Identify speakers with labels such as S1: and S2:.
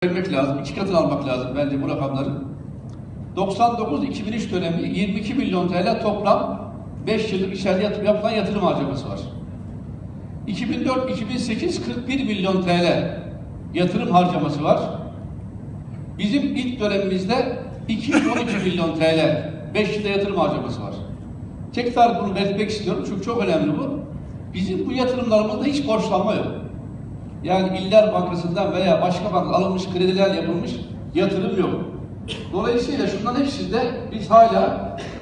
S1: vermek lazım. 2 katını almak lazım bence bu rakamların. 99-2003 dönemi 22 milyon TL toplam 5 yıllık içeride yapılan yatırım harcaması var. 2004-2008 41 milyon TL yatırım harcaması var. Bizim ilk dönemimizde 212 milyon TL 5 yılda yatırım harcaması var. Tekrar bunu belirtmek istiyorum çünkü çok önemli bu. Bizim bu yatırımlarımızda hiç borçlanma yok. Yani İller Bankası'ndan veya başka banka alınmış krediler yapılmış yatırım yok. Dolayısıyla şunların hepsinde biz hala